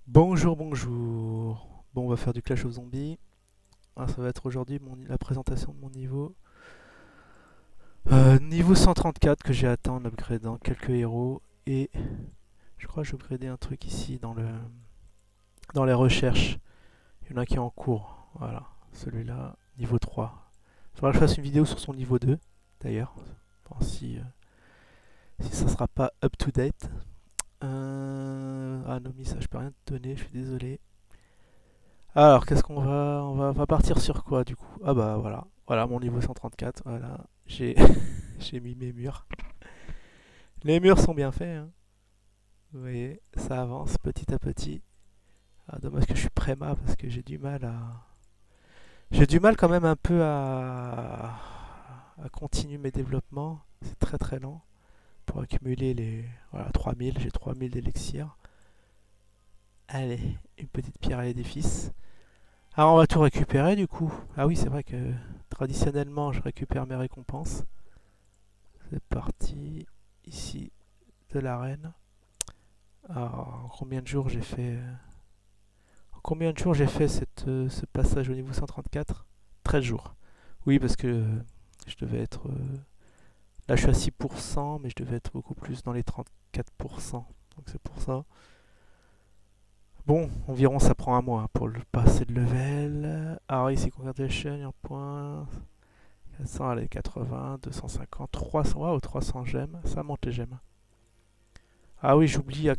Bonjour, bonjour. Bon, on va faire du Clash of Zombies. Ah, ça va être aujourd'hui la présentation de mon niveau. Niveau 134 que j'ai atteint en upgradant quelques héros. Et je crois que j'ai upgradé un truc ici dans les recherches. Il y en a qui est en cours. Voilà, celui-là, niveau 3. Il faudra que je fasse une vidéo sur son niveau 2, d'ailleurs. Bon, si ça sera pas up to date. Ah, Nomi, ça je peux rien te donner, je suis désolé. Alors, qu'est-ce qu'on va... On va partir sur quoi du coup? Ah bah voilà, voilà mon niveau 134, voilà. J'ai j'ai mis mes murs. Les murs sont bien faits, hein. Vous voyez, ça avance petit à petit. Ah, dommage que je suis préma parce que j'ai du mal à... J'ai du mal quand même un peu à continuer mes développements. C'est très très lent pour accumuler les... Voilà, 3000, j'ai 3000 d'élixir. Allez, une petite pierre à l'édifice. Alors on va tout récupérer du coup. Ah oui, c'est vrai que traditionnellement je récupère mes récompenses. C'est parti. Ici, de l'arène. Alors, en combien de jours j'ai fait ce passage au niveau 134? 13 jours. Oui, parce que je devais être... là je suis à 6%, mais je devais être beaucoup plus dans les 34%. Donc c'est pour ça. Bon, environ ça prend un mois pour le passer de level. Alors ici, Conversion, en point. 400, allez, 80, 250, 300, waouh, 300 gemmes, ça monte les gemmes. Ah oui,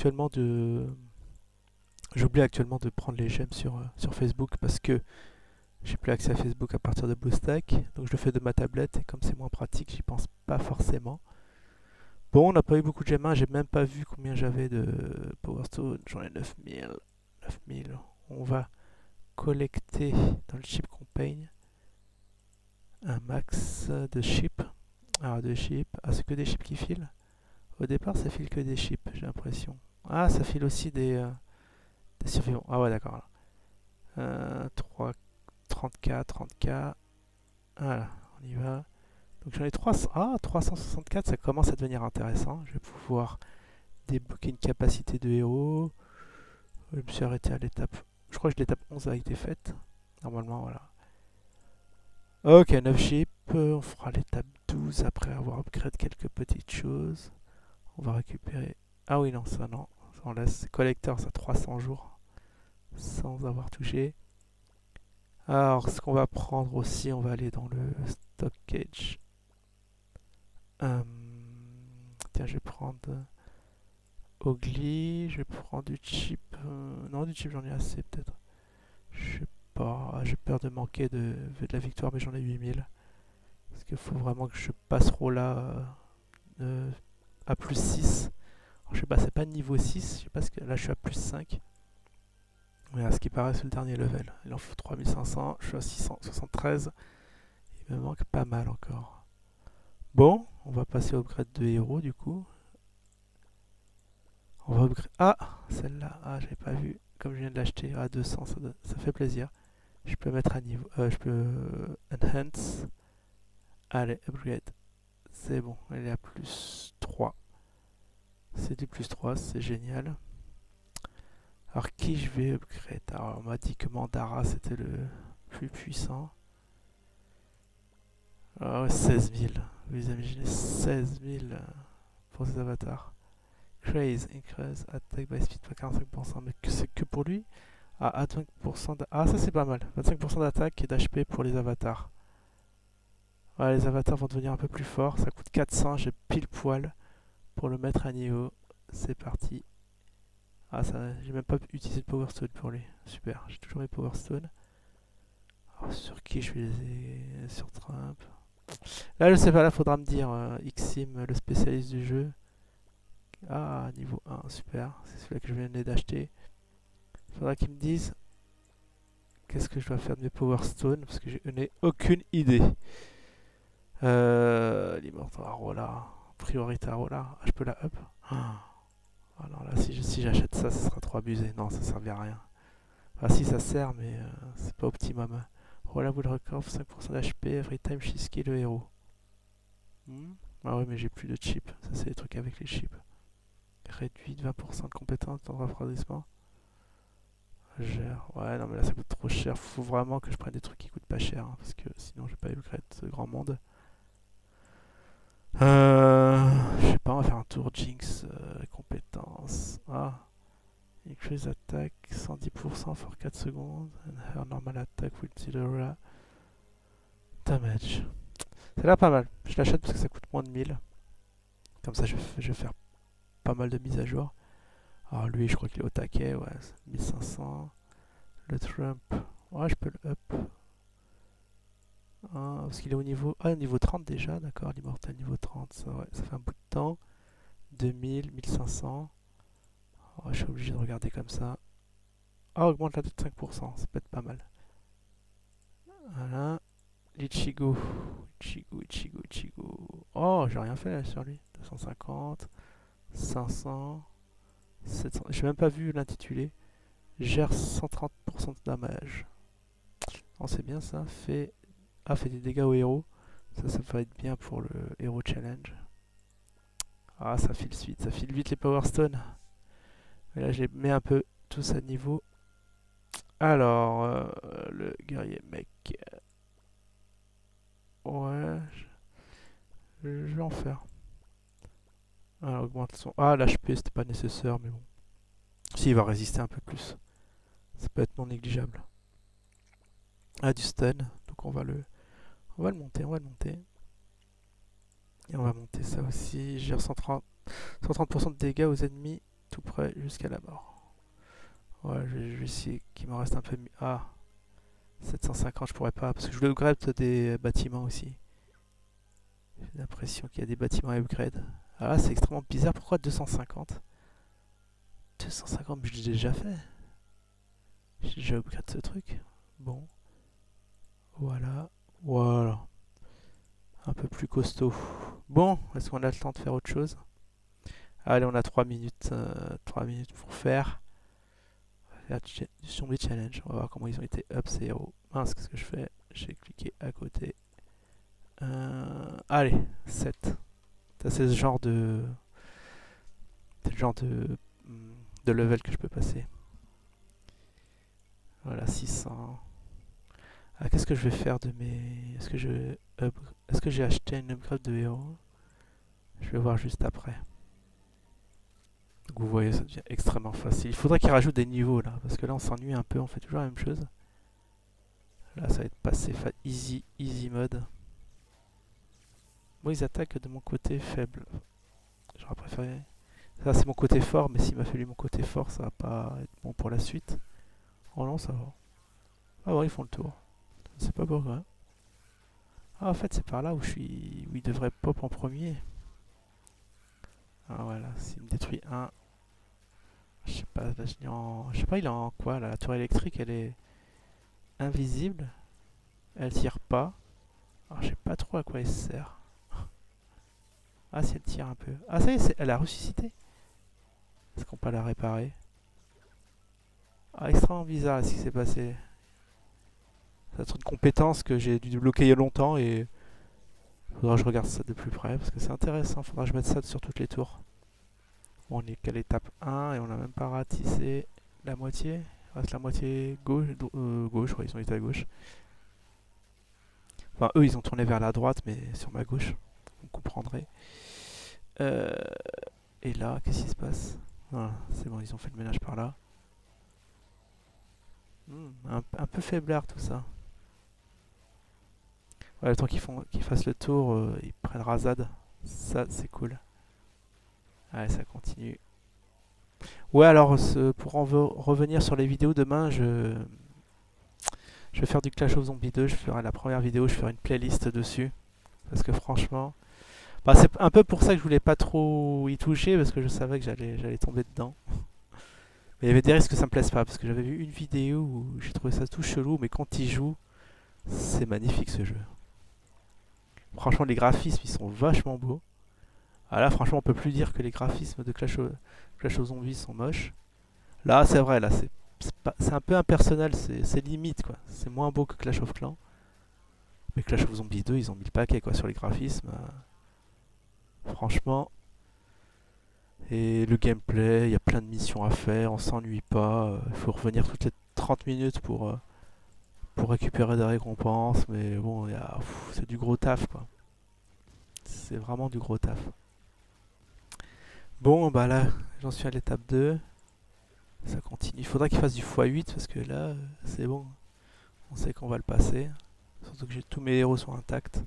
j'oublie actuellement de prendre les gemmes sur Facebook parce que j'ai plus accès à Facebook à partir de BlueStack, donc je le fais de ma tablette et comme c'est moins pratique, j'y pense pas forcément. Bon, on n'a pas eu beaucoup de gemmes, hein, j'ai même pas vu combien j'avais de Power Stone, j'en ai 9000. 9000. On va collecter dans le chip campaign un max de chips. Alors de chips, ah c'est que des chips qui filent. Au départ, ça file que des chips, j'ai l'impression. Ah, ça file aussi des survivants. Ah ouais, d'accord. 3, 30K, 30K. Voilà, on y va. Donc j'en ai 300. Ah, 364, ça commence à devenir intéressant. Je vais pouvoir débloquer une capacité de héros. Je me suis arrêté à l'étape... Je crois que l'étape 11 a été faite. Normalement, voilà. Ok, 9 chips. On fera l'étape 12 après avoir upgrade quelques petites choses. On va récupérer... Ah oui, non, ça non. On laisse collector, ça 300 jours sans avoir touché. Alors, ce qu'on va prendre aussi, on va aller dans le stockage. Euh, tiens, je vais prendre Ogly, je vais prendre du chip. Non, du chip, j'en ai assez peut-être. Je sais pas, j'ai peur de manquer de la victoire, mais j'en ai 8000. Parce qu'il faut vraiment que je passe là à plus 6. Alors, je sais pas, c'est pas niveau 6, je sais pas ce que là je suis à plus 5. Mais à ce qui paraît, c'est le dernier level. Il en faut 3500, je suis à 673. Il me manque pas mal encore. Bon, on va passer au upgrade de héros du coup. On va upgrade... Ah, celle-là, ah, j'avais pas vu. Comme je viens de l'acheter à 200, ça fait plaisir. Je peux mettre à niveau... je peux enhance. Allez, upgrade. C'est bon, elle est à plus 3. C'est du plus 3, c'est génial. Alors qui je vais upgrade? Alors on m'a dit que Mandara c'était le plus puissant. Ah ouais, 16 000. Vous imaginez 16 000 pour ces avatars. Craze, increase, attack by speed par 45%. Mais c'est que pour lui? Ah, 25%. Ah, ça c'est pas mal. 25% d'attaque et d'HP pour les avatars. Ouais, les avatars vont devenir un peu plus forts. Ça coûte 400. J'ai pile poil pour le mettre à niveau. C'est parti. Ah, ça, j'ai même pas utilisé de Power Stone pour lui. Super, j'ai toujours les Power Stone. Alors, sur qui je vais les... Sur Trump. Là, je sais pas, là, faudra me dire. Xsim, le spécialiste du jeu. Ah, niveau 1, super. C'est celui-là que je venais d'acheter. Faudra qu'ils me disent qu'est-ce que je dois faire de mes Power Stones parce que je n'ai aucune idée. L'Immortal Arola. Priorité Arola. Ah, je peux la up. Ah non, là, si j'achète ça, ça sera trop abusé. Non, ça servira à rien. Enfin, si ça sert, mais c'est pas optimum. Arola Wood Record, 5% d'HP. Every time she skill le héros. Ah ouais, mais j'ai plus de chips. Ça, c'est les trucs avec les chips. Réduit de 20% de compétences dans le refroidissement. je gère. Ouais, non, mais là ça coûte trop cher. Faut vraiment que je prenne des trucs qui coûtent pas cher, hein, parce que sinon je vais pas upgrade ce grand monde. Je sais pas, on va faire un tour Jinx, compétences. Ah, increase attack 110% for 4 secondes. And her normal attack will zero damage. C'est là pas mal. Je l'achète parce que ça coûte moins de 1000. Comme ça, je vais faire pas mal de mises à jour. Alors lui, je crois qu'il est au taquet, ouais, 1500. Le Trump, ouais, je peux le up. Ah, parce qu'il est au niveau... Ah, niveau 30 déjà, d'accord, l'immortel niveau 30, ça, ouais, ça fait un bout de temps. 2000, 1500. Oh, je suis obligé de regarder comme ça. Ah, augmente la tête de 5%, ça peut être pas mal. Voilà. Ichigo. Ichigo, Ichigo, Ichigo. Oh, j'ai rien fait là, sur lui. 250, 500, 700. J'ai même pas vu l'intitulé. Gère 130% de damage. Oh, c'est bien ça. Fait... Ah, fait des dégâts au héros. Ça va être bien pour le Hero Challenge. Ah, ça file vite les Power Stones. Mais là, j'ai mis un peu tous à niveau. Alors, le guerrier mec. Ouais, je vais en faire. Alors, augmente son... Ah, l'HP, c'était pas nécessaire, mais bon. Si, il va résister un peu plus. Ça peut être non négligeable. Ah, du stun. Donc, on va le monter, on va le monter. Et on va monter ça aussi. Gère 130% de dégâts aux ennemis tout près jusqu'à la mort. Ouais, je vais essayer qu'il me reste un peu mieux. Ah, 750, je pourrais pas, parce que je voulais upgrade des bâtiments aussi. J'ai l'impression qu'il y a des bâtiments à upgrade. Ah là, c'est extrêmement bizarre. Pourquoi 250? 250, mais je l'ai déjà fait. J'ai déjà upgrade ce truc. Bon. Voilà. Voilà. Un peu plus costaud. Bon, est-ce qu'on a le temps de faire autre chose? Allez, on a 3 minutes. 3 minutes pour faire. Zombie Challenge. On va voir comment ils ont été up ces héros. Mince, qu'est-ce que je fais? J'ai cliqué à côté. Allez, 7. Ça, c'est ce genre de... C'est le genre de level que je peux passer. Voilà, 600. Ah, qu'est-ce que je vais faire de mes... Est-ce que j'ai acheté une upgrade de héros? Je vais voir juste après. Donc vous voyez, ça devient extrêmement facile. Il faudrait qu'ils rajoutent des niveaux là, parce que là on s'ennuie un peu, on fait toujours la même chose. Là ça va être passé easy mode. Moi ils attaquent de mon côté faible. J'aurais préféré... Ça c'est mon côté fort, mais s'il m'a fallu mon côté fort, ça va pas être bon pour la suite. Oh non, ça va. Ah bon, ils font le tour. Je sais pas pourquoi. Ah en fait c'est par là où où il devrait pop en premier. Ah voilà, s'il me détruit un... Je sais pas, là, je sais pas, il est en quoi là? La tour électrique elle est invisible. Elle tire pas. Alors je sais pas trop à quoi elle sert. Ah si elle tire un peu. Ah ça y est, elle a ressuscité. Est-ce qu'on peut la réparer? Ah extrêmement bizarre ce qui s'est passé. Ça doit être une compétence que j'ai dû débloquer il y a longtemps et faudra que je regarde ça de plus près parce que c'est intéressant. Faudra que je mette ça sur toutes les tours. Bon, on est qu'à l'étape 1 et on a même pas ratissé la moitié. Il reste la moitié gauche, gauche, ouais, ils ont été à gauche. Enfin, eux, ils ont tourné vers la droite, mais sur ma gauche. Vous comprendrez. Euh, et là, qu'est-ce qui se passe? Voilà, c'est bon, ils ont fait le ménage par là. Un peu faiblard tout ça. Ouais, le temps qu'ils fassent le tour, ils prennent Razad. Ça, c'est cool. Allez, ça continue. Ouais, alors, pour revenir sur les vidéos, demain, je vais faire du Clash of Zombies 2. Je ferai la première vidéo, je ferai une playlist dessus. Parce que franchement... Bah, c'est un peu pour ça que je voulais pas trop y toucher, parce que je savais que j'allais tomber dedans. Mais il y avait des risques que ça me plaise pas, parce que j'avais vu une vidéo où j'ai trouvé ça tout chelou, mais quand il joue, c'est magnifique ce jeu. Franchement, les graphismes, ils sont vachement beaux. Ah là, franchement, on peut plus dire que les graphismes de Clash of Zombies sont moches. Là, c'est vrai, là, c'est un peu impersonnel, c'est limite, quoi. C'est moins beau que Clash of Clans. Mais Clash of Zombies 2, ils ont mis le paquet, quoi, sur les graphismes. Franchement, Et le gameplay, il y a plein de missions à faire, on s'ennuie pas. Il faut revenir toutes les 30 minutes pour récupérer des récompenses. Mais bon, c'est du gros taf quoi. C'est vraiment du gros taf. Bon, bah là, j'en suis à l'étape 2. Ça continue. Il faudra qu'il fasse du x8 parce que là, c'est bon. On sait qu'on va le passer. Surtout que tous mes héros sont intacts.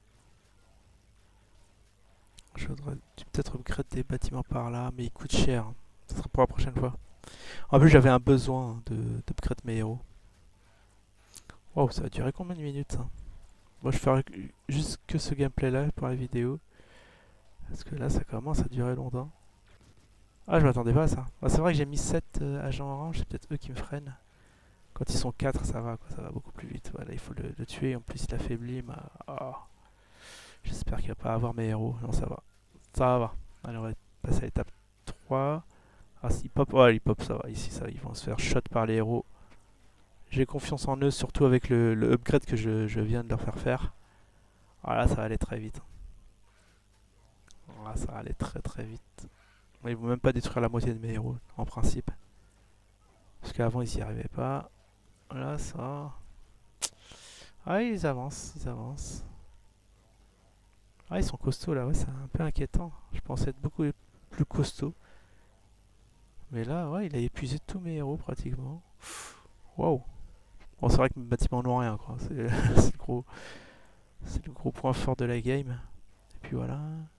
Je voudrais peut-être upgrade des bâtiments par là, mais ils coûtent cher. Ce sera pour la prochaine fois. En plus, j'avais un besoin d'upgrade mes héros. Wow, ça va durer combien de minutes ça? Moi, je ferai juste que ce gameplay là pour la vidéo. Parce que là, ça commence à durer longtemps. Ah, je m'attendais pas à ça. Bah, c'est vrai que j'ai mis 7 agents orange, c'est peut-être eux qui me freinent. Quand ils sont 4, ça va, quoi, ça va beaucoup plus vite. Voilà, il faut le tuer. En plus, il affaiblit. Oh. J'espère qu'il va pas avoir mes héros. Non, ça va. Ça va. Allez, on va passer à l'étape 3. Ah, s'ils pop. Oh, ils pop, ça va. Ici, ça, ils vont se faire shot par les héros. J'ai confiance en eux, surtout avec le upgrade que je viens de leur faire faire. Voilà, ça va aller très vite. Voilà, ça va aller très très vite. Ils vont même pas détruire la moitié de mes héros, en principe. Parce qu'avant, ils y arrivaient pas. Là, ça. Ah, ils avancent, ils avancent. Ah, ils sont costauds là, ouais, c'est un peu inquiétant. Je pensais être beaucoup plus costaud. Mais là, ouais, il a épuisé tous mes héros pratiquement. Waouh! Bon, c'est vrai que mes bâtiments n'ont rien, quoi. C'est le gros point fort de la game. Et puis voilà.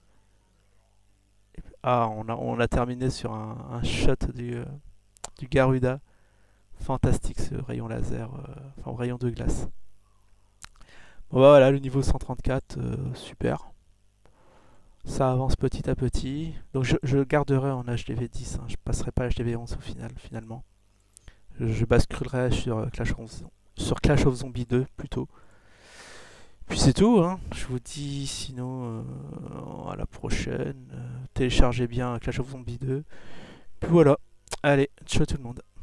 Ah, on a terminé sur un shot du Garuda. Fantastique ce rayon laser, enfin rayon de glace. Bon, bah, voilà, le niveau 134, super. Ça avance petit à petit. Donc je garderai en HDV10, hein. Je passerai pas à HDV11 au final, finalement. Je basculerai sur Clash of Zombie 2 plutôt. Puis c'est tout, hein. Je vous dis sinon à la prochaine. Téléchargez bien Clash of Zombie 2. Puis voilà. Allez, ciao tout le monde.